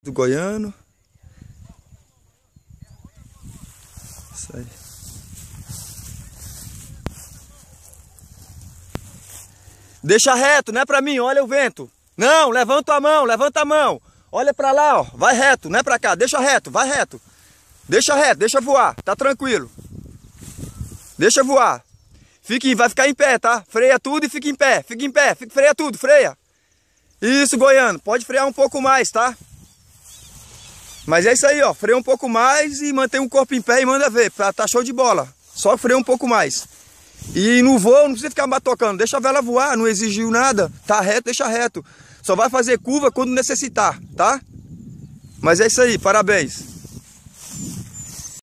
Do Goiano. Isso aí. Deixa reto, não é pra mim, olha o vento. Não, levanta a mão, levanta a mão. Olha pra lá, ó, vai reto, não é pra cá, deixa reto, vai reto. Deixa reto, deixa voar, tá tranquilo. Deixa voar. Vai ficar em pé, tá? Freia tudo e fica em pé, freia tudo, freia. Isso, Goiano, pode frear um pouco mais, tá? Mas é isso aí, ó, freia um pouco mais e mantém o corpo em pé e manda ver, tá show de bola. Só freia um pouco mais. E no voo não precisa ficar batocando, deixa a vela voar, não exigiu nada, tá reto, deixa reto. Só vai fazer curva quando necessitar, tá? Mas é isso aí, parabéns.